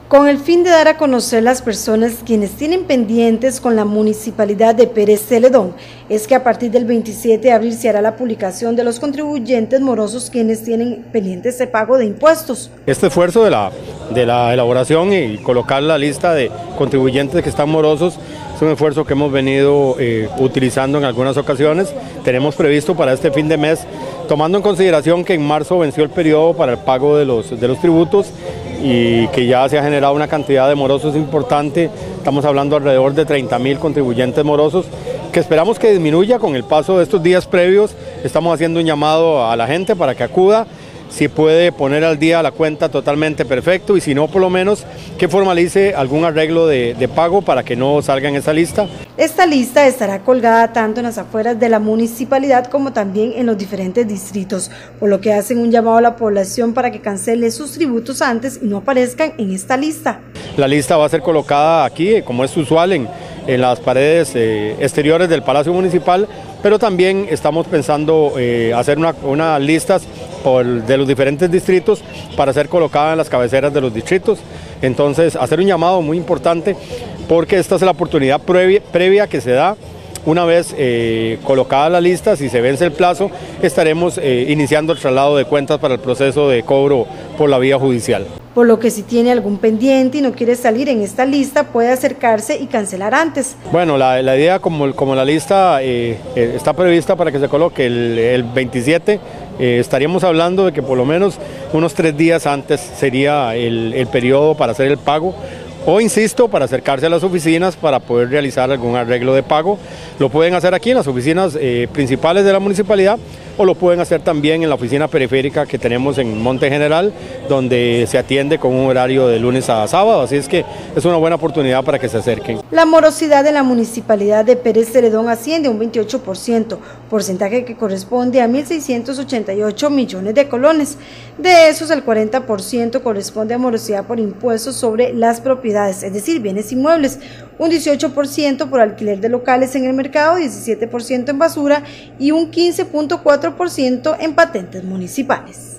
Con el fin de dar a conocer las personas quienes tienen pendientes con la Municipalidad de Pérez Celedón, es que a partir del 27 de abril se hará la publicación de los contribuyentes morosos quienes tienen pendientes de pago de impuestos. Este esfuerzo de la elaboración y colocar la lista de contribuyentes que están morosos es un esfuerzo que hemos venido utilizando en algunas ocasiones. Tenemos previsto para este fin de mes, tomando en consideración que en marzo venció el periodo para el pago de los tributos y que ya se ha generado una cantidad de morosos importante. Estamos hablando alrededor de 30.000 contribuyentes morosos, que esperamos que disminuya con el paso de estos días previos. Estamos haciendo un llamado a la gente para que acuda, si puede poner al día la cuenta totalmente perfecto y si no, por lo menos que formalice algún arreglo de pago para que no salga en esa lista. Esta lista estará colgada tanto en las afueras de la municipalidad como también en los diferentes distritos, por lo que hacen un llamado a la población para que cancele sus tributos antes y no aparezcan en esta lista. La lista va a ser colocada aquí, como es usual, en las paredes exteriores del Palacio Municipal, pero también estamos pensando hacer unas listas de los diferentes distritos para ser colocada en las cabeceras de los distritos. Entonces, hacer un llamado muy importante porque esta es la oportunidad previa que se da. Una vez colocada la lista, si se vence el plazo, estaremos iniciando el traslado de cuentas para el proceso de cobro por la vía judicial. Por lo que si tiene algún pendiente y no quiere salir en esta lista, puede acercarse y cancelar antes. Bueno, la idea, como la lista está prevista para que se coloque el 27, estaríamos hablando de que por lo menos unos 3 días antes sería el periodo para hacer el pago. O insisto, para acercarse a las oficinas para poder realizar algún arreglo de pago. Lo pueden hacer aquí en las oficinas principales de la municipalidad o lo pueden hacer también en la oficina periférica que tenemos en Monte General, donde se atiende con un horario de lunes a sábado, así es que es una buena oportunidad para que se acerquen. La morosidad de la municipalidad de Pérez Celedón asciende a un 28%, porcentaje que corresponde a 1.688 millones de colones. De esos, el 40% corresponde a morosidad por impuestos sobre las propiedades, es decir, bienes inmuebles, un 18% por alquiler de locales en el mercado, 17% en basura y un 15.4% en patentes municipales.